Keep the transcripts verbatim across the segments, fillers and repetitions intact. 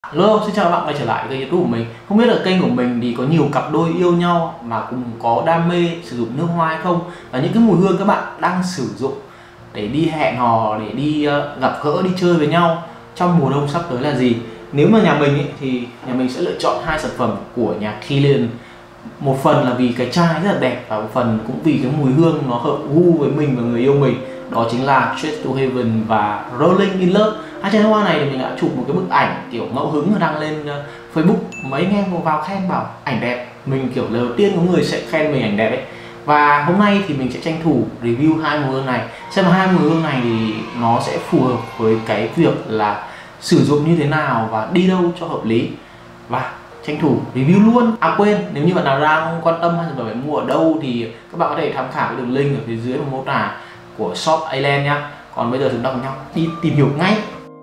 Hello, xin chào các bạn quay trở lại kênh YouTube của mình. Không biết là kênh của mình thì có nhiều cặp đôi yêu nhau mà cùng có đam mê sử dụng nước hoa hay không, và những cái mùi hương các bạn đang sử dụng để đi hẹn hò, để đi uh, gặp gỡ, đi chơi với nhau trong mùa đông sắp tới là gì. Nếu mà nhà mình ấy, thì nhà mình sẽ lựa chọn hai sản phẩm của nhà Kilian. Một phần là vì cái chai rất là đẹp, và một phần cũng vì cái mùi hương nó hợp gu với mình và người yêu mình. Đó chính là Straight to Heaven và Rolling in Love. Hai chai nước hoa này thì mình đã chụp một cái bức ảnh kiểu ngẫu hứng và đăng lên uh, Facebook. Mấy anh em vào khen bảo ảnh đẹp. Mình kiểu lần đầu tiên có người sẽ khen mình ảnh đẹp ấy. Và hôm nay thì mình sẽ tranh thủ review hai mùi hương này, xem hai mùi hương này thì nó sẽ phù hợp với cái việc là sử dụng như thế nào và đi đâu cho hợp lý. Và tranh thủ review luôn. À quên, nếu như bạn nào đang quan tâm hay là phải mua ở đâu thì các bạn có thể tham khảo cái đường link ở phía dưới phần mô tả của shop Island nhá. Còn bây giờ chúng ta cùng nhau đi tìm hiểu ngay.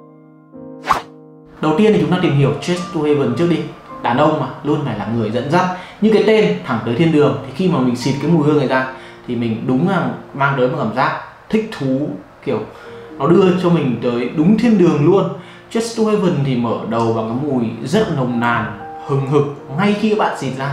Đầu tiên thì chúng ta tìm hiểu Straight to Heaven trước đi. Đàn ông mà luôn phải là người dẫn dắt. Như cái tên thẳng tới thiên đường, thì khi mà mình xịt cái mùi hương này ra thì mình đúng là mang tới một cảm giác thích thú, kiểu nó đưa cho mình tới đúng thiên đường luôn. Straight to Heaven thì mở đầu bằng cái mùi rất nồng nàn, hừng hực ngay khi các bạn xịt ra.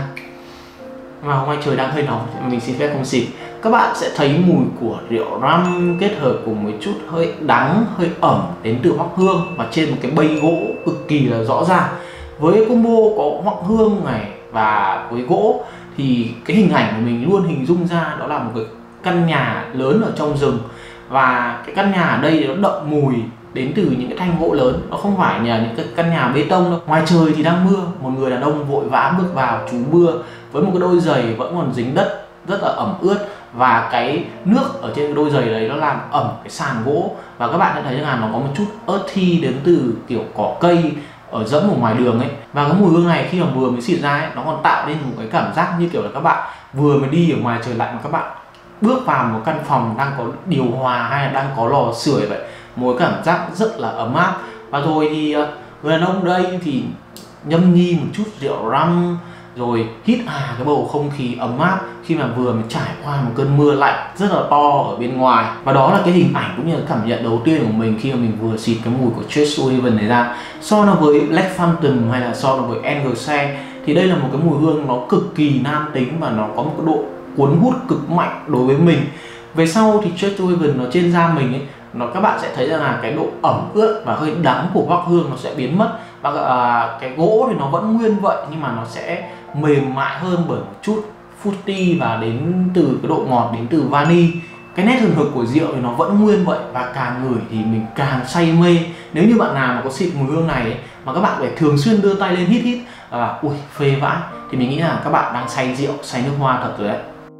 Mà hôm nay trời đang hơi nóng, mình xin phép không xịt. Các bạn sẽ thấy mùi của rượu rum kết hợp cùng một chút hơi đắng, hơi ẩm đến từ hoắc hương, và trên một cái bây gỗ cực kỳ là rõ ràng. Với combo có hoắc hương này và với gỗ thì cái hình ảnh của mình luôn hình dung ra đó là một cái căn nhà lớn ở trong rừng. Và cái căn nhà ở đây nó đậm mùi đến từ những cái thanh gỗ lớn, nó không phải là những cái căn nhà bê tông đâu. Ngoài trời thì đang mưa, một người đàn ông vội vã bước vào trú mưa với một cái đôi giày vẫn còn dính đất, rất là ẩm ướt, và cái nước ở trên cái đôi giày đấy nó làm ẩm cái sàn gỗ. Và các bạn sẽ thấy là nó có một chút earthy đến từ kiểu cỏ cây ở dẫm ở ngoài đường ấy. Và cái mùi hương này khi mà vừa mới xịt ra ấy, nó còn tạo nên một cái cảm giác như kiểu là các bạn vừa mới đi ở ngoài trời lạnh mà các bạn bước vào một căn phòng đang có điều hòa hay là đang có lò sưởi vậy. Một cảm giác rất là ấm áp. Và rồi thì người đàn ông đây thì nhâm nhi một chút rượu rum, rồi hít hà cái bầu không khí ấm áp khi mà vừa mới trải qua một cơn mưa lạnh rất là to ở bên ngoài. Và đó là cái hình ảnh cũng như là cảm nhận đầu tiên của mình khi mà mình vừa xịt cái mùi của Straight to Heaven này ra. So nó với Black Phantom hay là so nó với Engelsay thì đây là một cái mùi hương nó cực kỳ nam tính và nó có một cái độ cuốn hút cực mạnh đối với mình. Về sau thì Straight to Heaven nó trên da mình ấy, nó các bạn sẽ thấy rằng là cái độ ẩm ướt và hơi đắng của hoắc hương nó sẽ biến mất. Và à, cái gỗ thì nó vẫn nguyên vậy nhưng mà nó sẽ mềm mại hơn bởi một chút fruity và đến từ cái độ ngọt đến từ vani. Cái nét hừng hực của rượu thì nó vẫn nguyên vậy, và càng ngửi thì mình càng say mê. Nếu như bạn nào mà có xịt mùi hương này ấy, mà các bạn phải thường xuyên đưa tay lên hít hít à, ui phê vãi, thì mình nghĩ là các bạn đang say rượu, say nước hoa thật rồi đấy.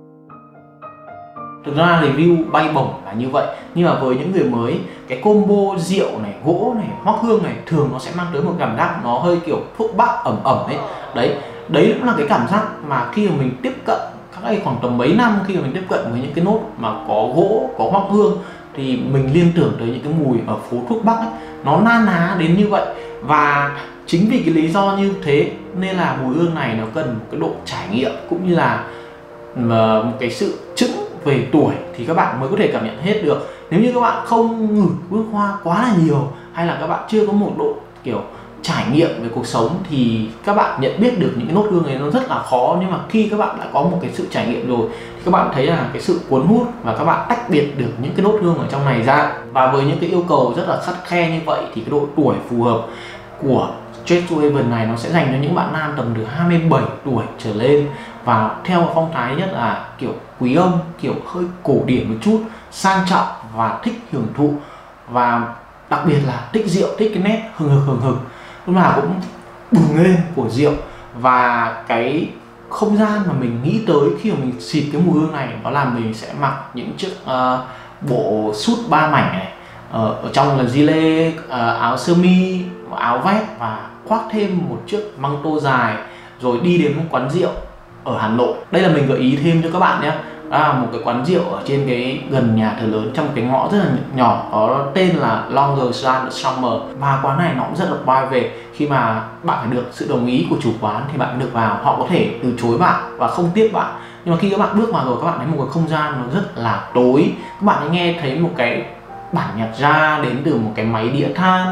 Thực ra review bay bổng là như vậy, nhưng mà với những người mới, cái combo rượu này, gỗ này, hoắc hương này thường nó sẽ mang tới một cảm giác nó hơi kiểu thuốc bắc ẩm ẩm ấy. Đấy, đấy cũng là cái cảm giác mà khi mà mình tiếp cận các đây khoảng tầm mấy năm khi mà mình tiếp cận với những cái nốt mà có gỗ, có hoắc hương thì mình liên tưởng tới những cái mùi ở phố thuốc bắc ấy, nó na ná đến như vậy. Và chính vì cái lý do như thế nên là mùi hương này nó cần một cái độ trải nghiệm cũng như là một cái sự chững về tuổi thì các bạn mới có thể cảm nhận hết được. Nếu như các bạn không ngửi hương hoa quá là nhiều, hay là các bạn chưa có một độ kiểu trải nghiệm về cuộc sống, thì các bạn nhận biết được những cái nốt hương này nó rất là khó. Nhưng mà khi các bạn đã có một cái sự trải nghiệm rồi thì các bạn thấy là cái sự cuốn hút và các bạn tách biệt được những cái nốt hương ở trong này ra. Và với những cái yêu cầu rất là khắt khe như vậy thì cái độ tuổi phù hợp của Straight to Heaven này nó sẽ dành cho những bạn nam tầm từ hai mươi bảy tuổi trở lên, và theo phong thái nhất là kiểu quý ông, kiểu hơi cổ điển một chút, sang trọng và thích hưởng thụ, và đặc biệt là thích rượu, thích cái nét hừng hực hừng hực lúc nào cũng bừng lên của rượu. Và cái không gian mà mình nghĩ tới khi mà mình xịt cái mùi hương này nó làm mình sẽ mặc những chiếc uh, bộ suit ba mảnh này, uh, ở trong là gilet, uh, áo sơ mi, áo vest, và khoác thêm một chiếc măng tô dài, rồi đi đến một quán rượu ở Hà Nội. Đây là mình gợi ý thêm cho các bạn nhé. Đó là một cái quán rượu ở trên cái gần nhà thờ lớn trong cái ngõ rất là nhỏ, có tên là Longer Than Summer. Và quán này nó cũng rất là private, khi mà bạn phải được sự đồng ý của chủ quán thì bạn được vào. Họ có thể từ chối bạn và không tiếp bạn, nhưng mà khi các bạn bước vào rồi các bạn thấy một cái không gian nó rất là tối. Các bạn nghe thấy một cái bản nhạc ra đến từ một cái máy đĩa than,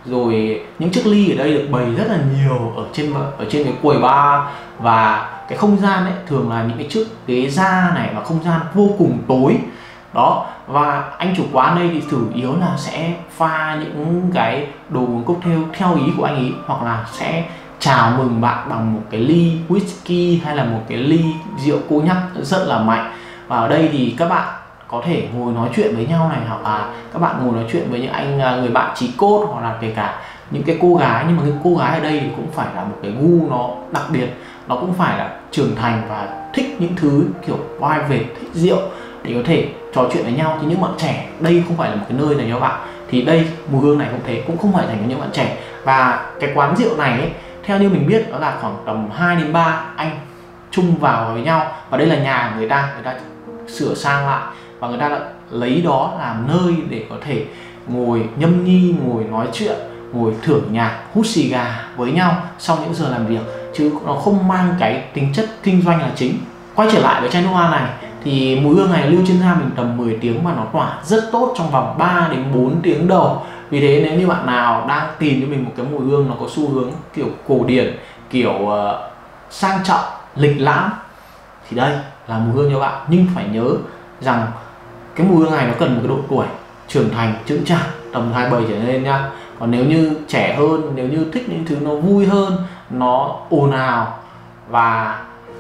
rồi những chiếc ly ở đây được bày rất là nhiều ở trên ở trên cái quầy bar, và cái không gian ấy thường là những cái chiếc ghế da này, và không gian vô cùng tối đó. Và anh chủ quán đây thì chủ yếu là sẽ pha những cái đồ uống cocktail theo ý của anh ý, hoặc là sẽ chào mừng bạn bằng một cái ly whisky hay là một cái ly rượu cô nhắc rất là mạnh. Và ở đây thì các bạn có thể ngồi nói chuyện với nhau này, hoặc là các bạn ngồi nói chuyện với những anh người bạn chí cốt, hoặc là kể cả những cái cô gái. Nhưng mà cái cô gái ở đây thì cũng phải là một cái gu nó đặc biệt, nó cũng phải là trưởng thành và thích những thứ kiểu private, thích rượu để có thể trò chuyện với nhau. Thì những bạn trẻ, đây không phải là một cái nơi này cho bạn, thì đây mùi hương này cũng thế, cũng không phải dành cho những bạn trẻ. Và cái quán rượu này ấy, theo như mình biết đó là khoảng tầm hai đến ba anh chung vào với nhau, và đây là nhà của người ta, người ta sửa sang lại và người ta đã lấy đó làm nơi để có thể ngồi nhâm nhi, ngồi nói chuyện, ngồi thưởng nhạc, hút xì gà với nhau sau những giờ làm việc, chứ nó không mang cái tính chất kinh doanh là chính. Quay trở lại với chai nước hoa này thì mùi hương này lưu trên da mình tầm mười tiếng và nó tỏa rất tốt trong vòng ba đến bốn tiếng đầu. Vì thế nếu như bạn nào đang tìm cho mình một cái mùi hương nó có xu hướng kiểu cổ điển, kiểu uh, sang trọng, lịch lãm, thì đây là mùi hương cho bạn. Nhưng phải nhớ rằng cái mùi hương này nó cần một cái độ tuổi trưởng thành, chững chạc, tầm hai mươi bảy trở lên nha. Còn nếu như trẻ hơn, nếu như thích những thứ nó vui hơn, nó ồn ào, và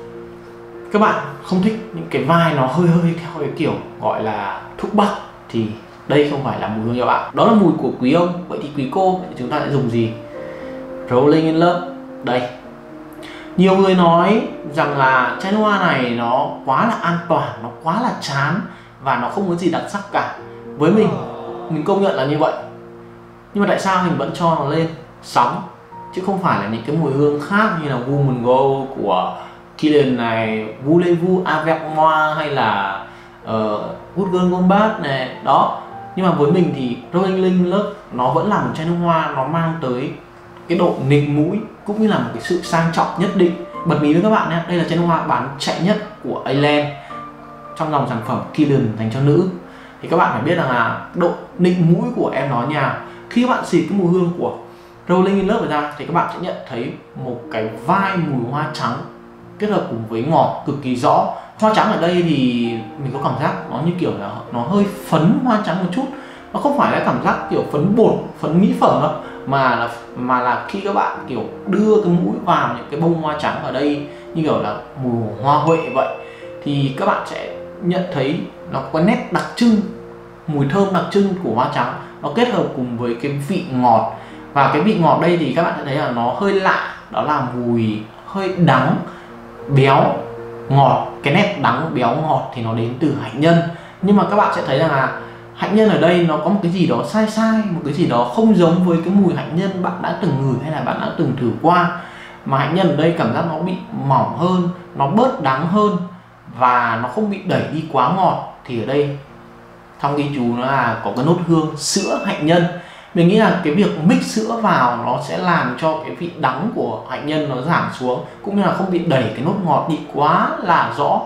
các bạn không thích những cái vai nó hơi hơi theo cái kiểu gọi là thuốc bắc, thì đây không phải là mùi hương cho bạn. Đó là mùi của quý ông. Vậy thì quý cô, vậy thì chúng ta sẽ dùng gì? Rolling in Love. Đây, nhiều người nói rằng là chai nước hoa này nó quá là an toàn, nó quá là chán và nó không có gì đặc sắc cả. Với mình, mình công nhận là như vậy. Nhưng mà tại sao mình vẫn cho nó lên sóng, chứ không phải là những cái mùi hương khác như là Woman Go của Kilian này, Voulez-vous avec moi, hay là uh, Good Girl Gone Bad này đó. Nhưng mà với mình thì Rolling in Love nó vẫn là một chai nước hoa, nó mang tới cái độ nịnh mũi cũng như là một cái sự sang trọng nhất định. Bật mí với các bạn nhé, đây là chai nước hoa bán chạy nhất của Island trong dòng sản phẩm Kilian dành cho nữ. Thì các bạn phải biết rằng là độ nịnh mũi của em nó nhào. Khi các bạn xịt cái mùi hương của Rolling in Love ra thì các bạn sẽ nhận thấy một cái vai mùi hoa trắng kết hợp cùng với ngọt cực kỳ rõ. Hoa trắng ở đây thì mình có cảm giác nó như kiểu là nó hơi phấn hoa trắng một chút. Nó không phải là cảm giác kiểu phấn bột, phấn mỹ phẩm đâu, mà là mà là khi các bạn kiểu đưa cái mũi vào những cái bông hoa trắng ở đây như kiểu là mùi hoa huệ vậy, thì các bạn sẽ nhận thấy nó có nét đặc trưng, mùi thơm đặc trưng của hoa trắng, nó kết hợp cùng với cái vị ngọt. Và cái vị ngọt đây thì các bạn sẽ thấy là nó hơi lạ, đó là mùi hơi đắng, béo, ngọt. Cái nét đắng, béo, ngọt thì nó đến từ hạnh nhân. Nhưng mà các bạn sẽ thấy rằng là hạnh nhân ở đây nó có một cái gì đó sai sai, một cái gì đó không giống với cái mùi hạnh nhân bạn đã từng ngửi hay là bạn đã từng thử qua. Mà hạnh nhân ở đây cảm giác nó bị mỏng hơn, nó bớt đắng hơn, và nó không bị đẩy đi quá ngọt. Thì ở đây trong ghi chú nó là có cái nốt hương sữa hạnh nhân. Mình nghĩ là cái việc mix sữa vào nó sẽ làm cho cái vị đắng của hạnh nhân nó giảm xuống, cũng như là không bị đẩy cái nốt ngọt đi quá là rõ.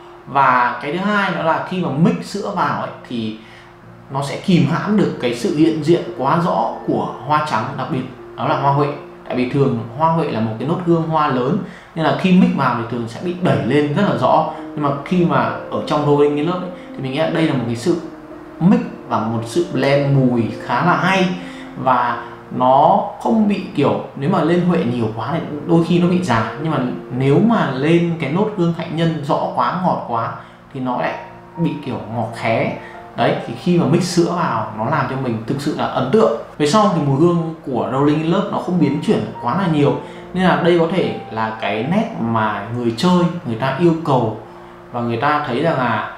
Và cái thứ hai đó là khi mà mix sữa vào ấy, thì nó sẽ kìm hãm được cái sự hiện diện quá rõ của hoa trắng, đặc biệt đó là hoa huệ. Tại vì thường hoa huệ là một cái nốt hương hoa lớn, nên là khi mix vào thì thường sẽ bị đẩy lên rất là rõ. Nhưng mà khi mà ở trong Rolling in Love ấy, thì mình nghĩ là đây là một cái sự mix và một sự blend mùi khá là hay, và nó không bị kiểu nếu mà lên huệ nhiều quá thì đôi khi nó bị già, nhưng mà nếu mà lên cái nốt hương hạnh nhân rõ quá, ngọt quá thì nó lại bị kiểu ngọt khé. Đấy, thì khi mà mix sữa vào nó làm cho mình thực sự là ấn tượng. Về sau thì mùi hương của Rolling in Love nó không biến chuyển quá là nhiều, nên là đây có thể là cái nét mà người chơi người ta yêu cầu, và người ta thấy rằng là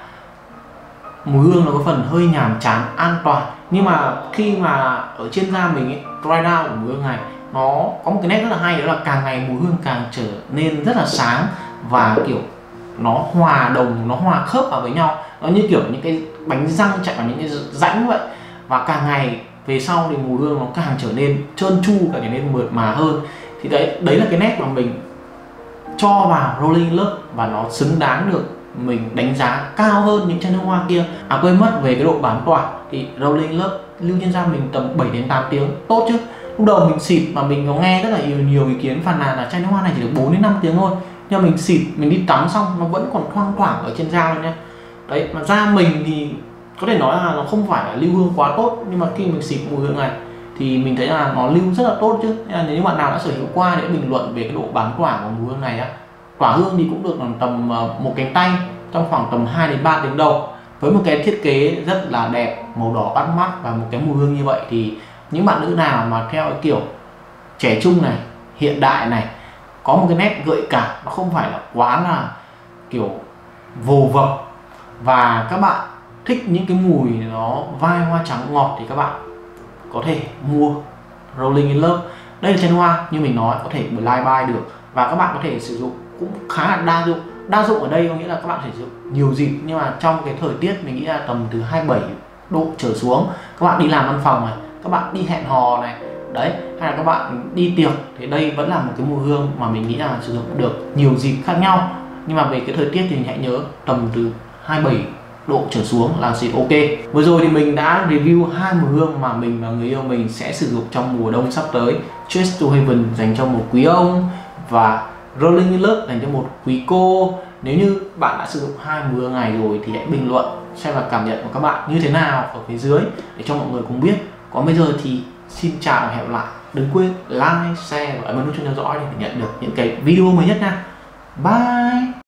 mùi hương nó có phần hơi nhàm chán, an toàn. Nhưng mà khi mà ở trên da mình ấy, dry down của mùi hương này nó có một cái nét rất là hay, đó là càng ngày mùi hương càng trở nên rất là sáng, và kiểu nó hòa đồng, nó hòa khớp vào với nhau. Nó như kiểu những cái bánh răng chạy vào những cái rãnh vậy. Và càng ngày về sau thì mùi hương nó càng trở nên trơn tru, càng trở nên mượt mà hơn. Thì đấy, đấy là cái nét mà mình cho vào Rolling in Love, và nó xứng đáng được mình đánh giá cao hơn những chai nước hoa kia. À quên mất về cái độ bám tỏa thì Rolling in Love lưu trên da mình tầm bảy đến tám tiếng tốt chứ. lúc đầu mình xịt mà mình có nghe rất là nhiều nhiều ý kiến phàn nàn là chai nước hoa này chỉ được bốn đến năm tiếng thôi, nhưng mà mình xịt mình đi tắm xong nó vẫn còn thoang thoảng ở trên da luôn nhé. Đấy, mà da mình thì có thể nói là nó không phải là lưu hương quá tốt, nhưng mà khi mình xịt mùi hương này thì mình thấy là nó lưu rất là tốt chứ. Nên là nếu bạn nào đã sở hữu qua để bình luận về cái độ bám tỏa của mùi hương này á, tỏa hương thì cũng được tầm một cánh tay trong khoảng tầm hai đến ba tiếng đầu. Với một cái thiết kế rất là đẹp, màu đỏ bắt mắt và một cái mùi hương như vậy thì những bạn nữ nào mà theo cái kiểu trẻ trung này, hiện đại này, có một cái nét gợi cảm, nó không phải là quá là kiểu vồ vập, và các bạn thích những cái mùi nó vai hoa trắng ngọt thì các bạn có thể mua Rolling in Love. Đây là chai hoa như mình nói, có thể blind buy được và các bạn có thể sử dụng cũng khá là đa dụng. Đa dụng ở đây có nghĩa là các bạn sử dụng nhiều dịp, nhưng mà trong cái thời tiết mình nghĩ là tầm từ hai mươi bảy độ trở xuống, các bạn đi làm văn phòng này, các bạn đi hẹn hò này, đấy, hay là các bạn đi tiệc thì đây vẫn là một cái mùi hương mà mình nghĩ là sử dụng được nhiều dịp khác nhau. Nhưng mà về cái thời tiết thì mình hãy nhớ tầm từ hai mươi bảy độ trở xuống là xịt ok. Vừa rồi thì mình đã review hai mùi hương mà mình và người yêu mình sẽ sử dụng trong mùa đông sắp tới. Chase to Heaven dành cho một quý ông và Rolling in Love dành cho một quý cô. Nếu như bạn đã sử dụng hai mùi hương này rồi thì hãy bình luận xem là cảm nhận của các bạn như thế nào ở phía dưới để cho mọi người cùng biết. Còn bây giờ thì xin chào và hẹn gặp lại. Đừng quên like, share và ấn nút chuông theo dõi để nhận được những cái video mới nhất nha. Bye.